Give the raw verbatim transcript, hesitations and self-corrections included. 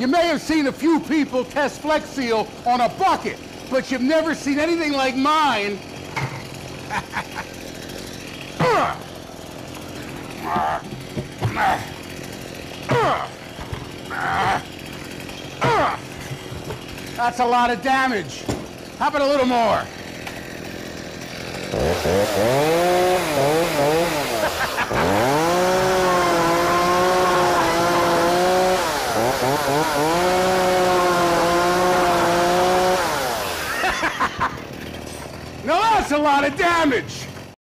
You may have seen a few people test Flex Seal on a bucket, but you've never seen anything like mine. That's a lot of damage. How about a little more? Now that's a lot of damage.